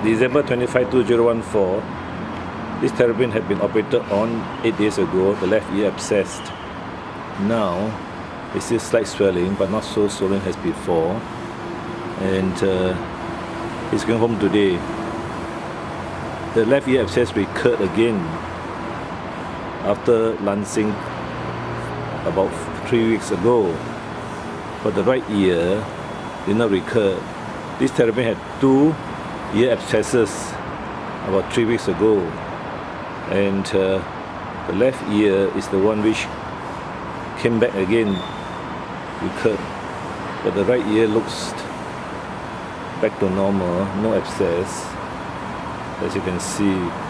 December 25, 2014, this terrapin had been operated on 8 days ago. The left ear abscessed. Now, it's still slight swelling, but not so swollen as before. And he's going home today. The left ear abscess recurred again after lancing about 3 weeks ago. But the right ear did not recur. This terrapin had 2 ear abscesses about 3 weeks ago, and the left ear is the one which came back again, recurred. But the right ear looks back to normal, no abscess, as you can see.